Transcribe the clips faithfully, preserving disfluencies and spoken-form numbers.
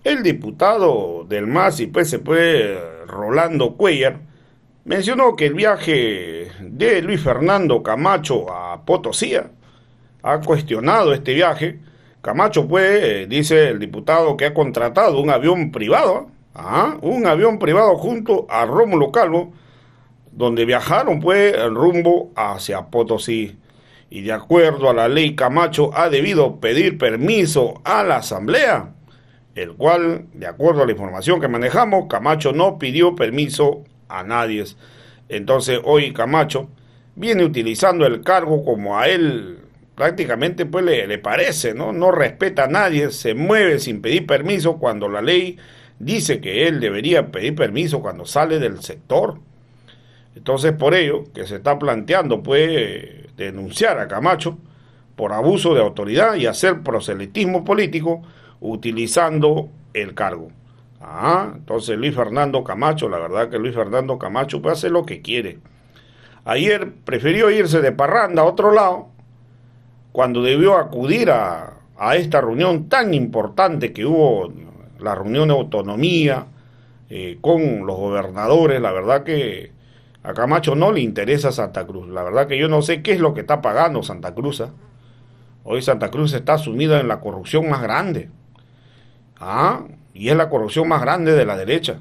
El diputado del M A S y P S P, Rolando Cuellar, mencionó que el viaje de Luis Fernando Camacho a Potosí ha cuestionado este viaje. Camacho, pues, eh, dice el diputado que ha contratado un avión privado, ¿ah? un avión privado junto a Rómulo Calvo, donde viajaron, pues, el rumbo hacia Potosí. Y de acuerdo a la ley, Camacho ha debido pedir permiso a la Asamblea, el cual, de acuerdo a la información que manejamos, Camacho no pidió permiso a nadie. Entonces, hoy Camacho viene utilizando el cargo como a él prácticamente pues le, le parece, ¿no? No respeta a nadie, se mueve sin pedir permiso cuando la ley dice que él debería pedir permiso cuando sale del sector. Entonces, por ello que se está planteando pues denunciar a Camacho por abuso de autoridad y hacer proselitismo político utilizando el cargo. Ah, entonces Luis Fernando Camacho, la verdad que Luis Fernando Camacho puede hacer lo que quiere. Ayer prefirió irse de parranda a otro lado cuando debió acudir a, a esta reunión tan importante que hubo, la reunión de autonomía eh, con los gobernadores. La verdad que a Camacho no le interesa Santa Cruz. La verdad que yo no sé qué es lo que está pagando Santa Cruz. ¿eh? Hoy Santa Cruz está sumida en la corrupción más grande. Ah, y es la corrupción más grande de la derecha.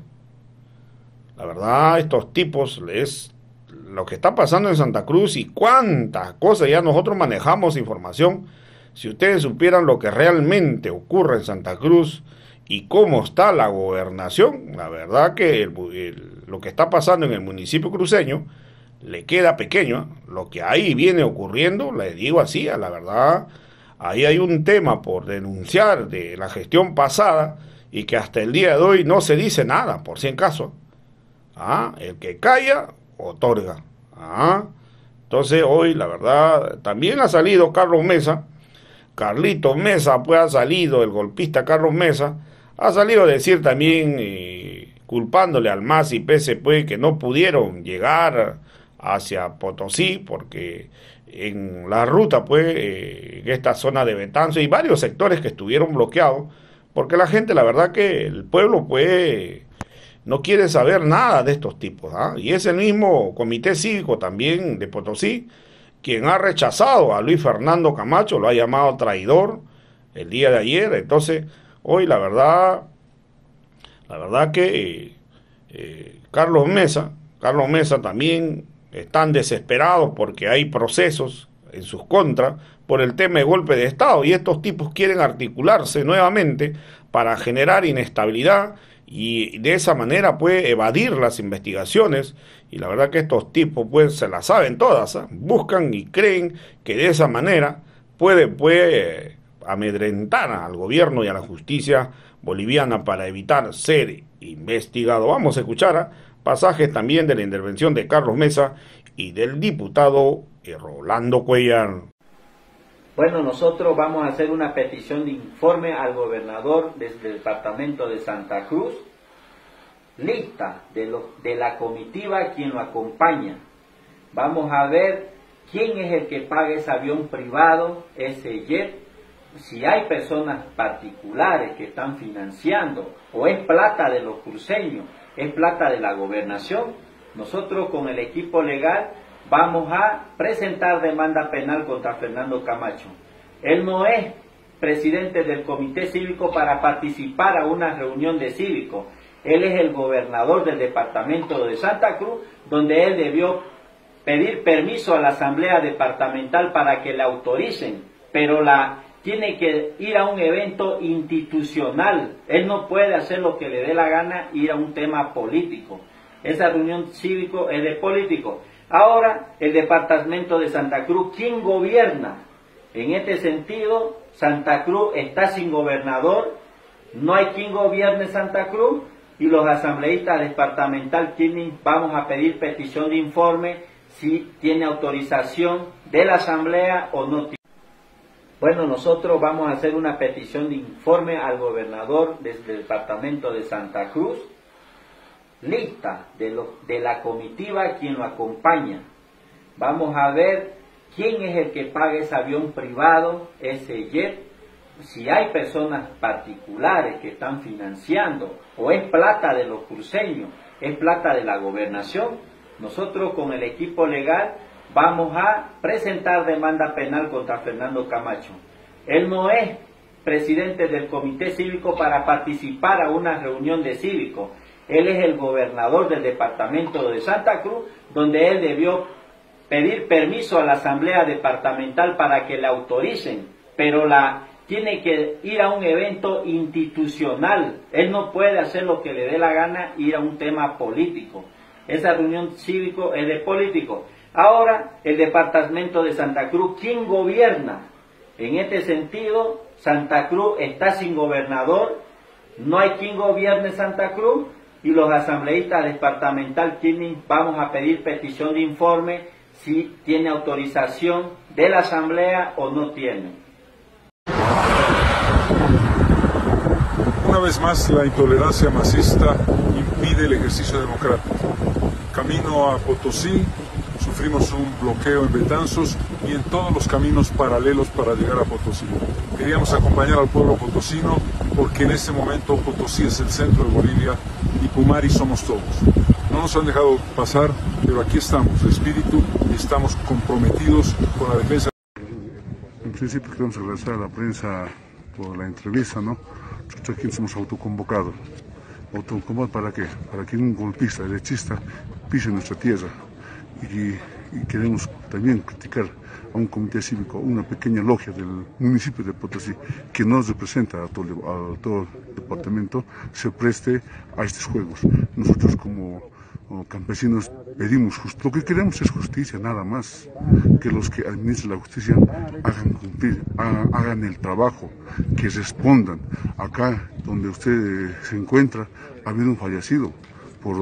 La verdad, estos tipos es lo que está pasando en Santa Cruz y cuántas cosas ya nosotros manejamos información. Si ustedes supieran lo que realmente ocurre en Santa Cruz y cómo está la gobernación, la verdad que el, el, lo que está pasando en el municipio cruceño le queda pequeño. Lo que ahí viene ocurriendo, les digo así, a la verdad, ahí hay un tema por denunciar de la gestión pasada y que hasta el día de hoy no se dice nada, por si en caso. Ah, el que calla, otorga. Ah, entonces hoy, la verdad, también ha salido Carlos Mesa, Carlitos Mesa, pues ha salido, el golpista Carlos Mesa, ha salido a decir también, eh, culpándole al M A S y P S P que no pudieron llegar hacia Potosí, porque en la ruta, pues, eh, en esta zona de Betanzo y varios sectores que estuvieron bloqueados, porque la gente, la verdad que el pueblo, pues, no quiere saber nada de estos tipos. ¿ah? Y es el mismo comité cívico también de Potosí quien ha rechazado a Luis Fernando Camacho, lo ha llamado traidor el día de ayer. Entonces, hoy la verdad, la verdad que eh, eh, Carlos Mesa, Carlos Mesa también están desesperados porque hay procesos en sus contras por el tema de golpe de Estado y estos tipos quieren articularse nuevamente para generar inestabilidad y de esa manera puede evadir las investigaciones. Y la verdad que estos tipos pues se las saben todas, ¿eh? Buscan y creen que de esa manera puede, puede amedrentar al gobierno y a la justicia boliviana para evitar ser investigado. Vamos a escuchar ¿eh? pasajes también de la intervención de Carlos Mesa y del diputado Rolando Cuellar. Bueno, nosotros vamos a hacer una petición de informe al gobernador desde el departamento de Santa Cruz, lista de, lo, de la comitiva quien lo acompaña. Vamos a ver quién es el que paga ese avión privado, ese jet, si hay personas particulares que están financiando, o es plata de los cruceños, es plata de la gobernación. Nosotros con el equipo legal vamos a presentar demanda penal contra Fernando Camacho. Él no es presidente del comité cívico para participar a una reunión de cívicos. Él es el gobernador del departamento de Santa Cruz, donde él debió pedir permiso a la asamblea departamental para que le autoricen, pero la tiene que ir a un evento institucional. Él no puede hacer lo que le dé la gana, ir a un tema político. Esa reunión cívico es de político. Ahora, el departamento de Santa Cruz, ¿quién gobierna? En este sentido, Santa Cruz está sin gobernador, no hay quien gobierne Santa Cruz, y los asambleístas departamentales tienen, vamos a pedir petición de informe si tiene autorización de la asamblea o no tiene. Bueno, nosotros vamos a hacer una petición de informe al gobernador desde el departamento de Santa Cruz, lista de, lo, de la comitiva quien lo acompaña. Vamos a ver quién es el que paga ese avión privado, ese jet, si hay personas particulares que están financiando, o es plata de los cruceños, es plata de la gobernación, nosotros con el equipo legal vamos a presentar demanda penal contra Fernando Camacho. Él no es presidente del comité cívico para participar a una reunión de cívicos. Él es el gobernador del departamento de Santa Cruz, donde él debió pedir permiso a la asamblea departamental para que le autoricen, pero la tiene que ir a un evento institucional. Él no puede hacer lo que le dé la gana, ir a un tema político. Esa reunión cívico es de político. Ahora, el departamento de Santa Cruz, ¿quién gobierna? En este sentido, Santa Cruz está sin gobernador, no hay quien gobierne Santa Cruz, y los asambleístas departamentales tienen, vamos a pedir petición de informe si tiene autorización de la asamblea o no tiene. Una vez más, la intolerancia masista impide el ejercicio democrático. Camino a Potosí, sufrimos un bloqueo en Betanzos y en todos los caminos paralelos para llegar a Potosí. Queríamos acompañar al pueblo potosino porque en este momento Potosí es el centro de Bolivia y Pumari somos todos. No nos han dejado pasar, pero aquí estamos, de espíritu, y estamos comprometidos con la defensa. En principio queremos agradecer a la prensa por la entrevista, ¿no? Nosotros aquí nos hemos autoconvocado. ¿Autoconvocado para qué? Para que un golpista, derechista, pise nuestra tierra. Y, y queremos también criticar a un comité cívico, una pequeña logia del municipio de Potosí, que nos representa a todo, a todo el departamento, se preste a estos juegos. Nosotros como, como campesinos pedimos justicia. Lo que queremos es justicia, nada más. Que los que administran la justicia hagan cumplir, hagan, hagan el trabajo, que respondan. Acá donde usted se encuentra ha habido un fallecido por,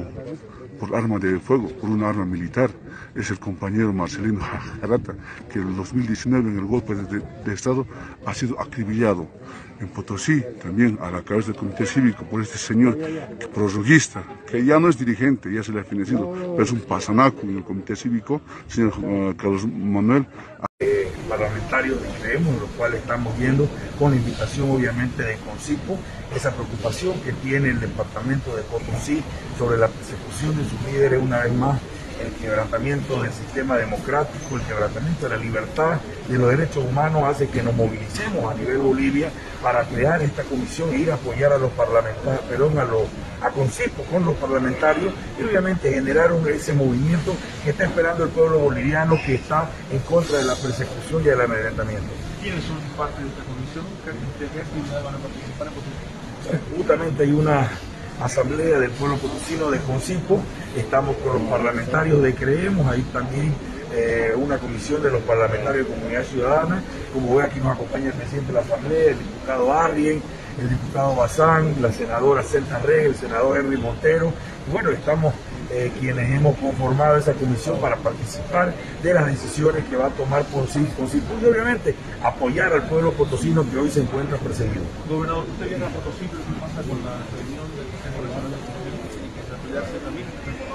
por arma de fuego, por una arma militar. Es el compañero Marcelino Jarata, que en el dos mil diecinueve en el golpe de, de Estado ha sido acribillado. En Potosí también a la cabeza del comité cívico por este señor prorroguista, que ya no es dirigente, ya se le ha fenecido, pero es un pasanaco en el comité cívico, señor uh, Carlos Manuel. Eh, parlamentarios de Creemos, lo cual estamos viendo con la invitación obviamente de Concipo, esa preocupación que tiene el departamento de Potosí sobre la persecución de sus líderes, una vez más el quebrantamiento del sistema democrático, el quebrantamiento de la libertad, de los derechos humanos, hace que nos movilicemos a nivel Bolivia para crear esta comisión e ir a apoyar a los parlamentarios, perdón, a los a Concipo con los parlamentarios y obviamente generar un, ese movimiento que está esperando el pueblo boliviano, que está en contra de la persecución y del amedrentamiento. ¿Quiénes son parte de esta comisión? ¿Qué actividades van a participar en Potosí? Justamente hay una asamblea del pueblo potosino de Concipo, estamos con los parlamentarios de Creemos, ahí también eh, una comisión de los parlamentarios de Comunidad Ciudadana, como ve aquí nos acompaña el presidente de la asamblea, el diputado Arrien, el diputado Bazán, la senadora Celta Rey, el senador Henry Montero, y bueno, estamos eh, quienes hemos conformado esa comisión para participar de las decisiones que va a tomar por sí, Concipo, y obviamente apoyar al pueblo potosino que hoy se encuentra perseguido. Gobernador, usted viene a Potosí, pero ¿qué pasa con la reunión del Consejo Nacional de Constitución? También.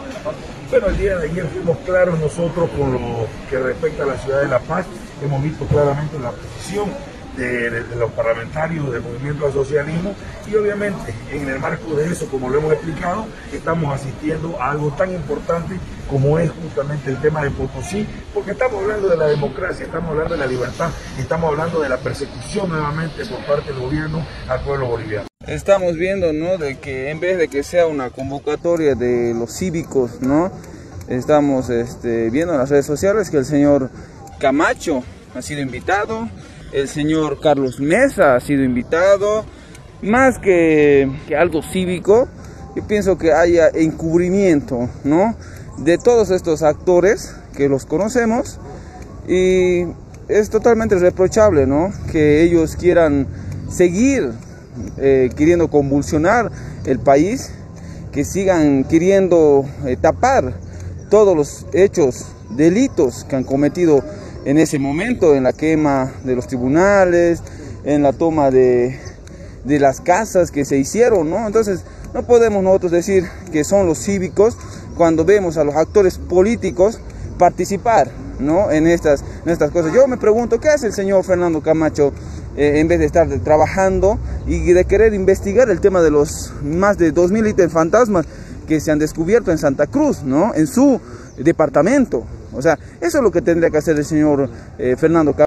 Bueno, el día de ayer fuimos claros nosotros con lo que respecta a la ciudad de La Paz, hemos visto claramente la posición de, de, de los parlamentarios del movimiento al socialismo y obviamente en el marco de eso, como lo hemos explicado, estamos asistiendo a algo tan importante como es justamente el tema de Potosí, porque estamos hablando de la democracia, estamos hablando de la libertad, estamos hablando de la persecución nuevamente por parte del gobierno al pueblo boliviano. Estamos viendo, ¿no?, de que en vez de que sea una convocatoria de los cívicos, ¿no?, estamos este, viendo en las redes sociales que el señor Camacho ha sido invitado, el señor Carlos Mesa ha sido invitado. Más que, que algo cívico, yo pienso que haya encubrimiento, ¿no?, de todos estos actores que los conocemos, y es totalmente reprochable, ¿no?, que ellos quieran seguir eh, queriendo convulsionar el país, que sigan queriendo eh, tapar todos los hechos, delitos que han cometido en ese momento, en la quema de los tribunales, en la toma de, de las casas que se hicieron, ¿no? Entonces no podemos nosotros decir que son los cívicos cuando vemos a los actores políticos participar, ¿no?, en estas, en estas cosas. Yo me pregunto, ¿qué hace el señor Fernando Camacho eh, en vez de estar trabajando y de querer investigar el tema de los más de dos mil ítems fantasmas que se han descubierto en Santa Cruz, ¿no? En su departamento. O sea, eso es lo que tendría que hacer el señor eh, Fernando Camacho.